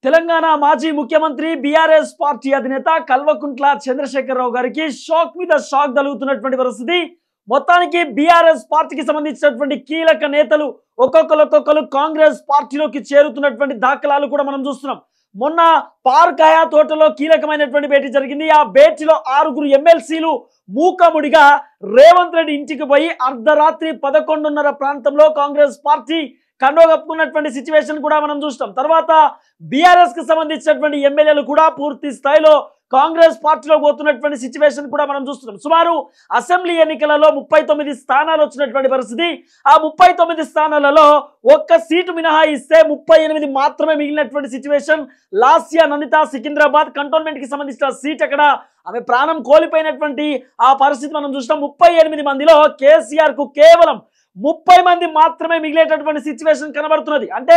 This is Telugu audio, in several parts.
తెలంగాణ మాజీ ముఖ్యమంత్రి బీఆర్ఎస్ పార్టీ అధినేత కల్వకుంట్ల చంద్రశేఖరరావు గారికి షాక్ మీద షాక్ తగులుతున్నటువంటి పరిస్థితి. మొత్తానికి బీఆర్ఎస్ పార్టీకి సంబంధించినటువంటి కీలక నేతలు ఒక్కొక్కరు కాంగ్రెస్ పార్టీలోకి చేరుతున్నటువంటి దాఖలాలు కూడా మనం చూస్తున్నాం. మొన్న పార్క్ హయాత్ తోటలో కీలకమైనటువంటి భేటీ జరిగింది. ఆ భేటీలో 6 ఎమ్మెల్సీలు మూకముడిగా రేవంత్ రెడ్డి ఇంటికి పోయి అర్ధరాత్రి 11:30 ప్రాంతంలో కాంగ్రెస్ పార్టీ కండో కప్పుకున్నటువంటి సిచ్యువేషన్ కూడా మనం చూస్తాం. తర్వాత బీఆర్ఎస్ కి సంబంధించినటువంటి ఎమ్మెల్యేలు కూడా పూర్తి స్థాయిలో కాంగ్రెస్ పార్టీలో పోతున్నటువంటి సిచ్యువేషన్ కూడా మనం చూస్తున్నాం. సుమారు అసెంబ్లీ ఎన్నికలలో 39 స్థానాలు వచ్చినటువంటి పరిస్థితి. ఆ 39 స్థానాలలో ఒక్క సీటు మినహాయిస్తే 38 మాత్రమే మిగిలినటువంటి సిచ్యువేషన్. లాస్యా నందిత సికింద్రాబాద్ కంటోన్మెంట్ కి సంబంధించిన సీట్ అక్కడ ఆమె ప్రాణం కోల్పోయినటువంటి ఆ పరిస్థితి మనం చూస్తాం. 38 మందిలో కేసీఆర్ కు కేవలం 30 మంది మాత్రమే మిగిలేటటువంటి సిచ్యువేషన్ కనబడుతున్నది. అంటే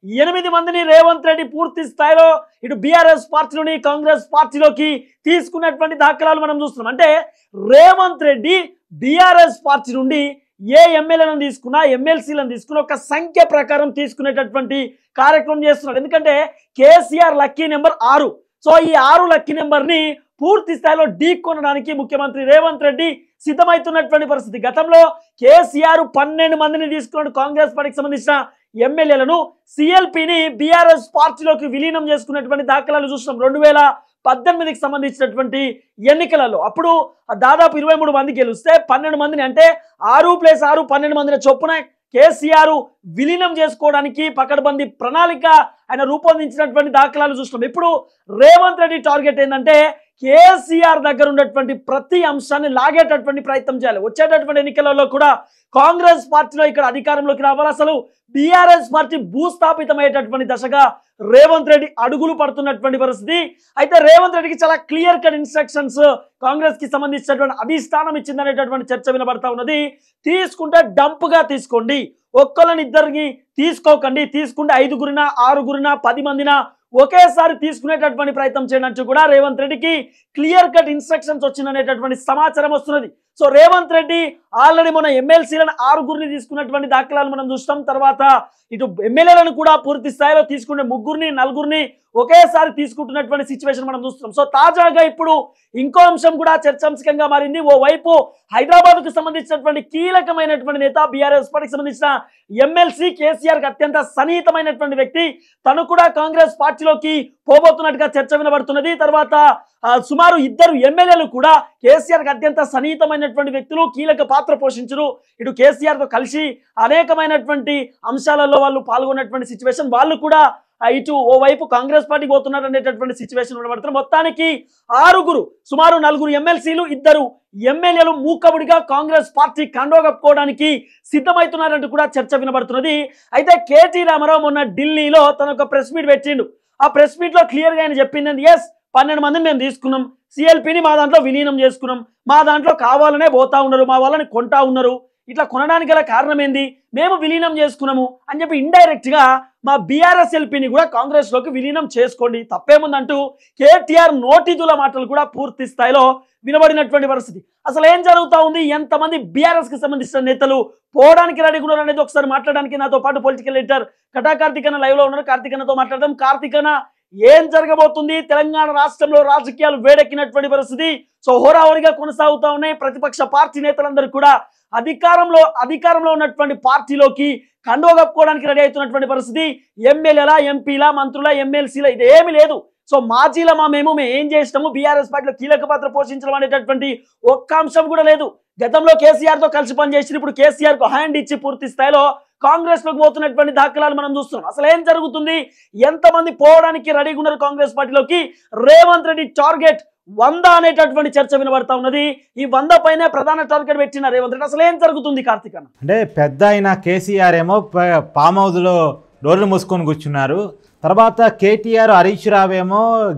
8 మందిని రేవంత్ రెడ్డి పూర్తి స్థాయిలో ఇటు బీఆర్ఎస్ పార్టీలోని కాంగ్రెస్ పార్టీలోకి తీసుకున్నటువంటి దాఖలాలు మనం చూస్తున్నాం. అంటే రేవంత్ రెడ్డి బీఆర్ఎస్ పార్టీ నుండి ఏ ఎమ్మెల్యేలను తీసుకున్నా ఎమ్మెల్సీలను తీసుకున్నా ఒక సంఖ్య ప్రకారం తీసుకునేటటువంటి కార్యక్రమం చేస్తున్నాడు. ఎందుకంటే కేసీఆర్ లక్కీ నెంబర్ 6. సో ఈ 6 లక్కీ నెంబర్ని పూర్తి స్థాయిలో ఢీ కొనడానికి ముఖ్యమంత్రి రేవంత్ రెడ్డి సిద్ధమవుతున్నటువంటి పరిస్థితి. గతంలో కేసీఆర్ 12 మందిని తీసుకున్నాడు కాంగ్రెస్ పార్టీకి సంబంధించిన ఎమ్మెల్యేలను. సిఎల్పిని బీఆర్ఎస్ పార్టీలోకి విలీనం చేసుకున్నటువంటి దాఖలాలు చూస్తున్నాం. 2018కి సంబంధించినటువంటి ఎన్నికలలో అప్పుడు దాదాపు 23 మంది గెలిస్తే 12 మందిని అంటే 6 + 6 12 మందిని చొప్పున కేసీఆర్ విలీనం చేసుకోవడానికి పకడ్బందీ ప్రణాళిక ఆయన రూపొందించినటువంటి దాఖలాలు చూస్తున్నాం. ఇప్పుడు రేవంత్ రెడ్డి టార్గెట్ ఏంటంటే కేసీఆర్ దగ్గర ఉన్నటువంటి ప్రతి అంశాన్ని లాగేటటువంటి ప్రయత్నం చేయాలి. వచ్చేటటువంటి ఎన్నికలలో కూడా కాంగ్రెస్ పార్టీలో ఇక్కడ అధికారంలోకి రావాలి. అసలు బీఆర్ఎస్ పార్టీ భూస్థాపితమయ్యేటటువంటి దశగా రేవంత్ రెడ్డి అడుగులు పడుతున్నటువంటి పరిస్థితి. అయితే రేవంత్ రెడ్డికి చాలా క్లియర్ కట్ ఇన్స్ట్రక్షన్స్ కాంగ్రెస్ కి సంబంధించినటువంటి అధిష్టానం ఇచ్చిందనేటటువంటి చర్చ వినబడతా ఉన్నది. తీసుకుంటే డంప్గా తీసుకోండి, ఒక్కళ్ళని ఇద్దరిని తీసుకోకండి, తీసుకుంటే 5గురినా 6గురినా 10 మందినా ఒకేసారి తీసుకునేటటువంటి ప్రయత్నం చేయడానికి కూడా రేవంత్ రెడ్డికి క్లియర్ కట్ ఇన్స్ట్రక్షన్స్ వచ్చిందనేటటువంటి సమాచారం వస్తున్నది. సో రేవంత్ రెడ్డి ఆల్రెడీ మన ఎమ్మెల్సీలను 6గురిని తీసుకున్నటువంటి దాఖలాలు మనం చూస్తాం. తర్వాత ఇటు ఎమ్మెల్యేలను కూడా పూర్తి స్థాయిలో తీసుకునే 3 4 ఒకేసారి తీసుకుంటున్నటువంటి సిచ్యువేషన్ మనం చూస్తున్నాం. సో తాజాగా ఇప్పుడు ఇంకో అంశం కూడా చర్చాంశకంగా మారింది. ఓవైపు హైదరాబాద్ కు సంబంధించినటువంటి కీలకమైనటువంటి నేత బీఆర్ఎస్ పార్టీకి సంబంధించిన ఎమ్మెల్సీ కేసీఆర్ కి అత్యంత సన్నిహితమైనటువంటి వ్యక్తి, తను కూడా కాంగ్రెస్ పార్టీలోకి పోబోతున్నట్టుగా చర్చ వినబడుతున్నది. తర్వాత సుమారు 2 ఎమ్మెల్యేలు కూడా కేసీఆర్ కి అత్యంత సన్నిహితమైనటువంటి వ్యక్తులు, కీలక పాత్ర పోషించరు. ఇటు కేసీఆర్ తో కలిసి అనేకమైనటువంటి అంశాలలో వాళ్ళు పాల్గొన్నటువంటి సిచ్యువేషన్. వాళ్ళు కూడా ఇటు ఓవైపు కాంగ్రెస్ పార్టీకి పోతున్నారు అనేటటువంటి సిచ్యువేషన్ ఉండబడుతున్నారు. మొత్తానికి 6 సుమారు 4 ఎమ్మెల్సీలు 2 ఎమ్మెల్యేలు మూకబుడిగా కాంగ్రెస్ పార్టీ కండో కప్పుకోవడానికి సిద్ధమవుతున్నారంటూ కూడా చర్చ వినబడుతున్నది. అయితే కేటీ రామారావు మొన్న ఢిల్లీలో తన ఒక ప్రెస్ మీట్ పెట్టిండు. ఆ ప్రెస్ మీట్ లో క్లియర్ గా ఆయన చెప్పింది, ఎస్ 12 మందిని మేము తీసుకున్నాం, సిఎల్పిని మా దాంట్లో విలీనం చేసుకున్నాం, మా దాంట్లో కావాలనే పోతా ఉన్నారు, మా వాళ్ళని కొంటా ఉన్నారు, ఇట్లా కొనడానికి గల కారణం ఏంది, మేము విలీనం చేసుకున్నాము అని చెప్పి ఇండైరెక్ట్ గా మా బీఆర్ఎస్ ఎల్పీని కూడా కాంగ్రెస్ లోకి విలీనం చేసుకోండి, తప్పేముందంటూ కేటీఆర్ నోటిదుల మాటలు కూడా పూర్తి స్థాయిలో వినబడినటువంటి పరిస్థితి. అసలు ఏం జరుగుతా ఉంది, ఎంతమంది బీఆర్ఎస్ కి సంబంధించిన నేతలు పోవడానికి రెడీగా ఉన్నారు అనేది ఒకసారి మాట్లాడడానికి నాతో పాటు పొలిటికల్ ఎడిటర్ కటా కార్తికన్న లైవ్ లో ఉన్నారు. కార్తికన్నతో మాట్లాడదాం. కార్తికన్న, ఏం జరగబోతుంది? తెలంగాణ రాష్ట్రంలో రాజకీయాలు వేడెక్కినటువంటి పరిస్థితి. సో హోరాహోరీగా కొనసాగుతా ఉన్నాయి. ప్రతిపక్ష పార్టీ నేతలందరూ కూడా అధికారంలో ఉన్నటువంటి పార్టీలోకి కండో కప్పుకోవడానికి రెడీ అవుతున్నటువంటి పరిస్థితి. ఎమ్మెల్యేల, ఎంపీల, మంత్రుల, ఎమ్మెల్సీల ఇది ఏమీ లేదు. సో మాజీల మేము ఏం చేసినాము, బీఆర్ఎస్ పార్టీలో కీలక పాత్ర పోషించడం అనేటటువంటి ఒక్క అంశం కూడా లేదు. గతంలో కేసీఆర్ తో కలిసి పనిచేసి ఇప్పుడు కేసీఆర్ కు హ్యాండ్ ఇచ్చి పూర్తి స్థాయిలో కాంగ్రెస్ లోకి పోతున్నటువంటి దాఖలాలు మనం చూస్తున్నాం. అసలు ఏం జరుగుతుంది, ఎంతమంది పోవడానికి రెడీగా ఉన్నారు కాంగ్రెస్ పార్టీలోకి? రేవంత్ రెడ్డి టార్గెట్ 100 అనేటటువంటి చర్చ వినబడతా ఉన్నది. ఈ 100 పైన ప్రధాన టార్గెట్ పెట్టిన రేవంత్ రెడ్డి. అసలు ఏం జరుగుతుంది కార్తిక్ అన్న? అంటే పెద్ద అయిన కేసీఆర్ ఏమో ఫామ్ హౌస్లో డోర్లు మూసుకొని కూర్చున్నారు. తర్వాత కేటీఆర్, హరీష్ రావు ఏమో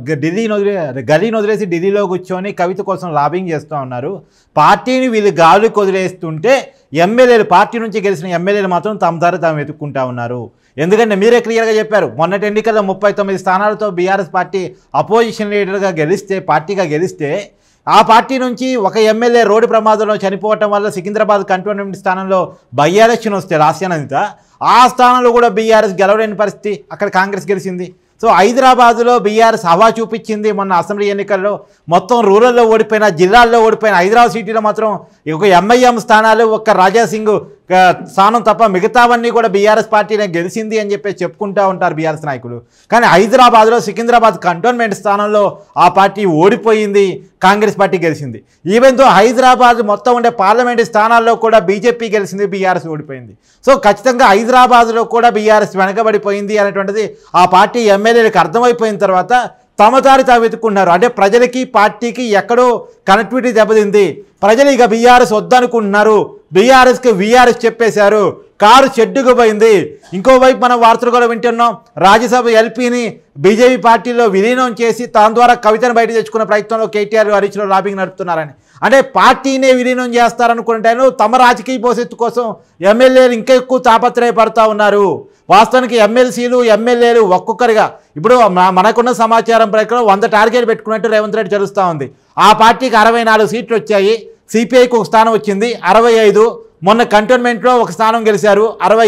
గలీని వదిలేసి ఢిల్లీలో కూర్చొని కవిత కోసం లాబింగ్ చేస్తూ ఉన్నారు. పార్టీని వీళ్ళు గాలికి వదిలేస్తుంటే ఎమ్మెల్యేలు, పార్టీ నుంచి గెలిచిన ఎమ్మెల్యేలు మాత్రం తమ దారి తాము వెతుక్కుంటా ఉన్నారు. ఎందుకంటే మీరే క్లియర్గా చెప్పారు, మొన్నటి ఎన్నికల్లో 39 స్థానాలతో బీఆర్ఎస్ పార్టీ అపోజిషన్ లీడర్గా పార్టీగా గెలిస్తే ఆ పార్టీ నుంచి ఒక ఎమ్మెల్యే రోడ్డు ప్రమాదంలో చనిపోవటం వల్ల సికింద్రాబాద్ కంటోన్మెంట్ స్థానంలో బై ఎలక్షన్ వస్తే లాస్యానంత ఆ స్థానంలో కూడా బీఆర్ఎస్ గెలవలేని పరిస్థితి, అక్కడ కాంగ్రెస్ గెలిచింది. సో హైదరాబాద్లో బీఆర్ఎస్ హవా చూపించింది మొన్న అసెంబ్లీ ఎన్నికల్లో. మొత్తం రూరల్లో ఓడిపోయిన, జిల్లాల్లో ఓడిపోయిన, హైదరాబాద్ సిటీలో మాత్రం ఒక ఎంఐఎం స్థానాలు, ఒక్క రాజాసింగ్ స్థానం తప్ప మిగతావన్నీ కూడా బీఆర్ఎస్ పార్టీనే గెలిచింది అని చెప్పి చెప్పుకుంటూ ఉంటారు బీఆర్ఎస్ నాయకులు. కానీ హైదరాబాద్లో సికింద్రాబాద్ కంటోన్మెంట్ స్థానంలో ఆ పార్టీ ఓడిపోయింది, కాంగ్రెస్ పార్టీ గెలిచింది. ఈవెన్ తో హైదరాబాద్ మొత్తం ఉండే పార్లమెంటు స్థానాల్లో కూడా బీజేపీ గెలిచింది, బీఆర్ఎస్ ఓడిపోయింది. సో ఖచ్చితంగా హైదరాబాద్లో కూడా బీఆర్ఎస్ వెనకబడిపోయింది అనేటువంటిది ఆ పార్టీ ఎమ్మెల్యేలకు అర్థమైపోయిన తర్వాత తమ దారి తాము వెతుక్కున్నారు. అంటే ప్రజలకి పార్టీకి ఎక్కడో కనెక్టివిటీ దెబ్బతింది, ప్రజలు ఇక బీఆర్ఎస్ వద్దనుకుంటున్నారు, బీఆర్ఎస్కి వీఆర్ఎస్ చెప్పేశారు, కారు చెడ్డుకు పోయింది. ఇంకోవైపు మనం వార్తలు కూడా వింటున్నాం, రాజ్యసభ ఎల్పీని బీజేపీ పార్టీలో విలీనం చేసి దాని ద్వారా కవితను బయట తెచ్చుకున్న ప్రయత్నంలో కేటీఆర్ హరీష్ రావు లాబింగ్ నడుపుతున్నారని. అంటే పార్టీనే విలీనం చేస్తారనుకుంటాను, తమ రాజకీయ భవిష్యత్తు కోసం ఎమ్మెల్యేలు ఇంకా ఎక్కువ తాపత్రయపడతా ఉన్నారు. వాస్తవానికి ఎమ్మెల్సీలు ఎమ్మెల్యేలు ఒక్కొక్కరిగా ఇప్పుడు మనకున్న సమాచారం ప్రకారం 100 టార్గెట్ పెట్టుకున్నట్టు రేవంత్ రెడ్డి తెలుస్తూ ఉంది. ఆ పార్టీకి 64 సీట్లు వచ్చాయి, సిపిఐకి ఒక స్థానం వచ్చింది 65, మొన్న కంటోన్మెంట్లో ఒక స్థానం గెలిచారు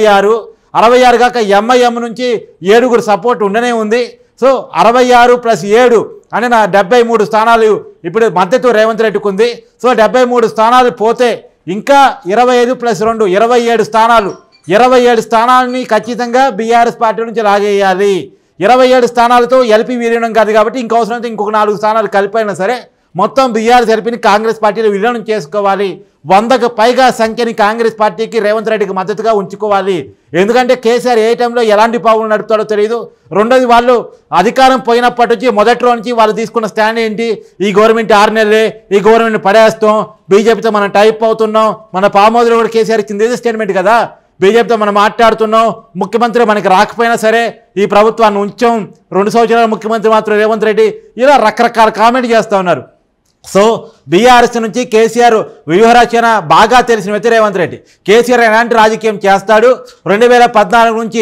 66 కాక ఎంఐఎం నుంచి 7 సపోర్ట్ ఉండనే ఉంది. సో 66 + 7 అంటే 73 స్థానాలు ఇప్పుడు మద్దతు రేవంత్ రెడ్డికి ఉంది. సో 73 స్థానాలు పోతే ఇంకా 25 + 2 27 స్థానాలు, 27 స్థానాలని ఖచ్చితంగా బీఆర్ఎస్ పార్టీ నుంచి లాగేయాలి. 27 స్థానాలతో ఎల్పీ విలీనం కాదు కాబట్టి ఇంకవసరంతో ఇంకొక 4 స్థానాలు కలిపైనా సరే మొత్తం బీఆర్ఎస్ ఎల్పీని కాంగ్రెస్ పార్టీలో విలీనం చేసుకోవాలి. 100కు పైగా సంఖ్యని కాంగ్రెస్ పార్టీకి రేవంత్ రెడ్డికి మద్దతుగా ఉంచుకోవాలి. ఎందుకంటే కేసీఆర్ ఏ టైంలో ఎలాంటి పావులు నడుపుతాడో తెలియదు. రెండోది, వాళ్ళు అధికారం పోయినప్పటి నుంచి మొదట్లో నుంచి వాళ్ళు తీసుకున్న స్టాండ్ ఏంటి, ఈ గవర్నమెంట్ 6 నెలలే, ఈ గవర్నమెంట్ పడేస్తాం, బీజేపీతో మనం టైప్ అవుతున్నాం, మన పామోదులో కూడా కేసీఆర్ ఇచ్చింది ఇదే స్టేట్మెంట్ కదా, బీజేపీతో మనం మాట్లాడుతున్నాం, ముఖ్యమంత్రి మనకి రాకపోయినా సరే ఈ ప్రభుత్వాన్ని ఉంచాం, 2 సంవత్సరాల ముఖ్యమంత్రి మాత్రం రేవంత్ రెడ్డి, ఇలా రకరకాల కామెంట్ చేస్తూ ఉన్నారు. సో బీఆర్ఎస్ నుంచి కేసీఆర్ వ్యూహరచన బాగా తెలిసిన వ్యక్తి రేవంత్ రెడ్డి. కేసీఆర్ ఎలాంటి రాజకీయం చేస్తాడు, 2014 నుంచి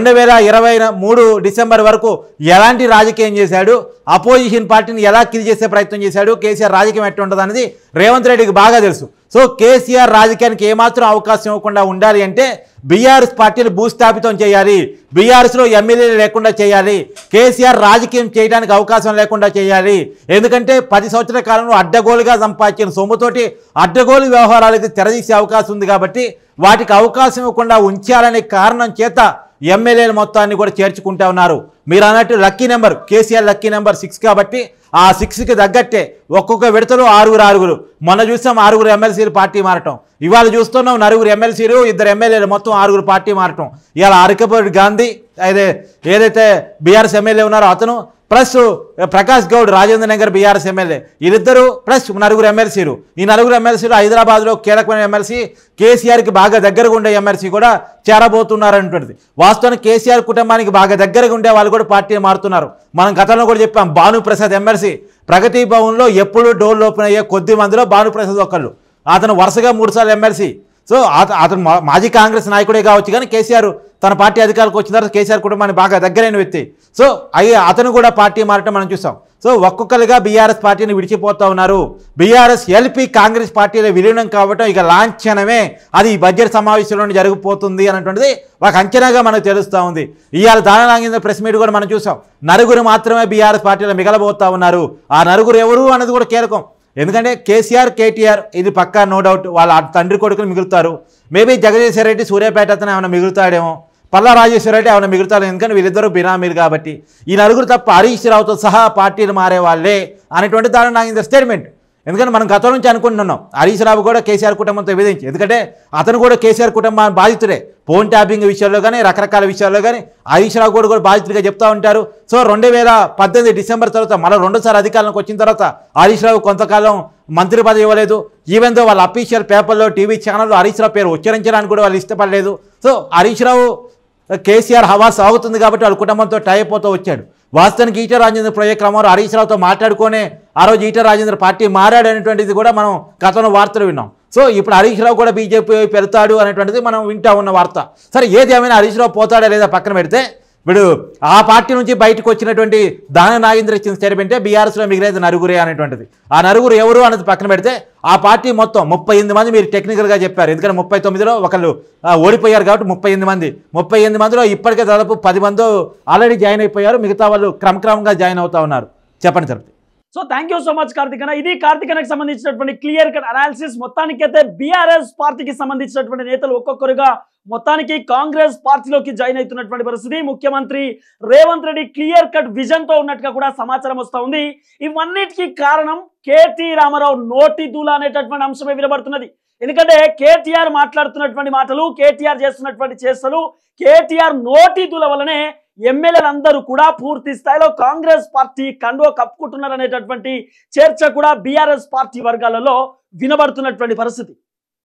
2023 డిసెంబర్ వరకు ఎలాంటి రాజకీయం చేశాడు, అపోజిషన్ పార్టీని ఎలా కిల్ చేసే ప్రయత్నం చేశాడు, కేసీఆర్ రాజకీయం ఎట్లా ఉంటుంది అనేది రేవంత్ రెడ్డికి బాగా తెలుసు. సో కేసీఆర్ రాజకీయానికి ఏమాత్రం అవకాశం ఇవ్వకుండా ఉండాలి అంటే బీఆర్ఎస్ పార్టీని భూస్థాపితం చేయాలి, బీఆర్ఎస్లో ఎమ్మెల్యేలు లేకుండా చేయాలి, కేసీఆర్ రాజకీయం చేయడానికి అవకాశం లేకుండా చేయాలి. ఎందుకంటే 10 సంవత్సరాల కాలంలో అడ్డగోలుగా సంపాదించిన సొమ్ముతోటి అడ్డగోలు వ్యవహారాలకి తెరదీసే అవకాశం ఉంది కాబట్టి వాటికి అవకాశం ఇవ్వకుండా ఉంచాలనే కారణం చేత ఎమ్మెల్యేల మొత్తాన్ని కూడా చేర్చుకుంటా ఉన్నారు. మీరు అన్నట్టు lucky number, KCR lucky number 6 కాబట్టి ఆ 6కి తగ్గట్టే ఒక్కొక్క విడతలో 6 మొన్న చూస్తాం 6 ఎమ్మెల్సీలు పార్టీ మారటం, ఇవాళ చూస్తున్నాం 9 ఎమ్మెల్సీలు 2 ఎమ్మెల్యేలు మొత్తం 6 పార్టీ మారటం. ఇవాళ అరకపూడి గాంధీ ఏదైతే బీఆర్ఎస్ ఎమ్మెల్యే ఉన్నారో అతను, ప్లస్ ప్రకాష్ గౌడ్ రాజేంద్ర నగర్ బీఆర్ఎస్ ఎమ్మెల్యే, వీళ్ళిద్దరూ ప్లస్ 9 ఎమ్మెల్సీలు. ఈ 9 ఎమ్మెల్సీలు హైదరాబాద్లో కీలకమైన ఎమ్మెల్సీ, కేసీఆర్కి బాగా దగ్గరగా ఉండే ఎమ్మెల్సీ కూడా చేరబోతున్నారనేటువంటిది. వాస్తవానికి కేసీఆర్ కుటుంబానికి బాగా దగ్గరగా ఉండే వాళ్ళు కూడా పార్టీ మారుతున్నారు. మనం గతంలో కూడా చెప్పాం, భానుప్రసాద్ ఎమ్మెల్సీ ప్రగతి భవన్లో ఎప్పుడు డోర్లు ఓపెన్ అయ్యే కొద్ది మందిలో భానుప్రసాద్ ఒకళ్ళు, అతను వరుసగా 3 సార్లు ఎమ్మెల్సీ. సో అతను మాజీ కాంగ్రెస్ నాయకుడే కావచ్చు, కానీ కేసీఆర్ తన పార్టీ అధికారులకు వచ్చిన తర్వాత కేసీఆర్ కుటుంబానికి బాగా దగ్గరైన వ్యక్తి. సో అతను కూడా పార్టీ మారటం మనం చూసాం. సో ఒక్కొక్కరుగా బీఆర్ఎస్ పార్టీని విడిచిపోతూ ఉన్నారు. బీఆర్ఎస్ ఎల్పీ కాంగ్రెస్ పార్టీలో విలీనం కావటం ఇక లాంఛనమే, అది ఈ బడ్జెట్ సమావేశంలో జరిగిపోతుంది అన్నటువంటిది ఒక అంచనాగా మనకు తెలుస్తూ ఉంది. ఇవాళ దాన నాగేంద్ర ప్రెస్ మీట్ కూడా మనం చూసాం, 9 మాత్రమే బీఆర్ఎస్ పార్టీలో మిగలబోతూ ఉన్నారు. ఆ 9 ఎవరు అన్నది కూడా కీలకం. ఎందుకంటే కేసీఆర్ కేటీఆర్ ఇది పక్కా నో డౌట్, వాళ్ళ తండ్రి కొడుకులు మిగులుతారు. మేబీ జగదీశ్వర్ రెడ్డి సూర్యాపేట అతను ఏమైనా మిగులుతాడేమో, పల్లా రాజేశ్వర రెడ్డి ఏమైనా మిగులుతాడు, ఎందుకంటే వీళ్ళిద్దరూ బినామీలు కాబట్టి. ఈ 9 తప్ప హరీష్ రావుతో సహా పార్టీలు మారే వాళ్ళే అనేటువంటి దాని నాకు స్టేట్మెంట్. ఎందుకంటే మనం గతం నుంచి అనుకుంటున్నాం హరీష్ రావు కూడా కేసీఆర్ కుటుంబంతో విధించి, ఎందుకంటే అతను కూడా కేసీఆర్ కుటుంబాన్ని బాధితుడే, ఫోన్ ట్యాపింగ్ విషయాల్లో కానీ రకరకాల విషయాల్లో కానీ హరీష్ రావు కూడా బాధితుడిగా చెప్తూ ఉంటారు. సో 2018 డిసెంబర్ తర్వాత మళ్ళీ 2 సార్లు అధికారంలోకి వచ్చిన తర్వాత హరీష్ రావు కొంతకాలం మంత్రి పదవి ఇవ్వలేదు. ఈవెన్ దో వాళ్ళ అఫీషియల్ పేపర్లో టీవీ ఛానల్లో హరీష్ రావు పేరు ఉచ్చరించడానికి కూడా వాళ్ళు ఇష్టపడలేదు. సో హరీష్ రావు కేసీఆర్ హవా సాగుతుంది కాబట్టి వాళ్ళ కుటుంబంతో టై అయిపోతూ వచ్చాడు. వాస్తవానికి ఈటెల రాజేంద్ర ప్రాజెక్ట్ క్రమంలో హరీష్ రావుతో మాట్లాడుకునే ఆ రోజు ఈటెల రాజేంద్ర పార్టీ మారాడు అనేటువంటిది కూడా మనం గతంలో వార్తలు విన్నాం. సో ఇప్పుడు హరీష్ రావు కూడా బీజేపీ పెడతాడు అనేటువంటిది మనం వింటా ఉన్న వార్త. సరే ఏది ఏమైనా హరీష్ రావు పోతాడా లేదా పక్కన పెడితే, ఇప్పుడు ఆ పార్టీ నుంచి బయటకు వచ్చినటువంటి దాన నాగేంద్ర ఇచ్చిన స్టేట్మెంటే బీఆర్ఎస్లో మిగిలేదు నలుగురే అనేటువంటిది. ఆ నలుగురు ఎవరు అనేది పక్కన పెడితే ఆ పార్టీ మొత్తం 38 మంది మీరు టెక్నికల్గా చెప్పారు. ఎందుకంటే 39లో ఒకళ్ళు ఓడిపోయారు కాబట్టి 38 మందిలో ఇప్పటికే దాదాపు 10 మంది ఆల్రెడీ జాయిన్ అయిపోయారు. మిగతా వాళ్ళు క్రమక్రమంగా జాయిన్ అవుతా ఉన్నారు. చెప్పండి sir. So thank you so much Karthik అన్న. ఇది కార్తిక్ అన్నకు సంబంధించినటువంటి క్లియర్ కట్ అనాలిసిస్. మొత్తానికైతే బీఆర్ఎస్ పార్టీకి సంబంధించినటువంటి నేతలు ఒక్కొక్కరుగా మొత్తానికి కాంగ్రెస్ పార్టీలోకి జాయిన్ అవుతున్నటువంటి పరిస్థితి. ముఖ్యమంత్రి Revanth Reddy clear cut vision తో ఉన్నట్టుగా కూడా సమాచారం వస్తూ ఉంది. ఇవన్నిటికీ కారణం కేటీ రామారావు నోటి దూల అనేటటువంటి అంశమే వినబడుతున్నది. ఎందుకంటే కేటీఆర్ మాట్లాడుతున్నటువంటి మాటలు, కేటీఆర్ చేస్తున్నటువంటి చేష్టలు, కేటీఆర్ నోటి దూల వల్లనే ఎమ్మెల్యేలందరూ కూడా పూర్తి స్థాయిలో కాంగ్రెస్ పార్టీ కండువ కప్పుకుంటున్నారు అనేటటువంటి చర్చ కూడా బీఆర్ఎస్ పార్టీ వర్గాలలో వినబడుతున్నటువంటి పరిస్థితి.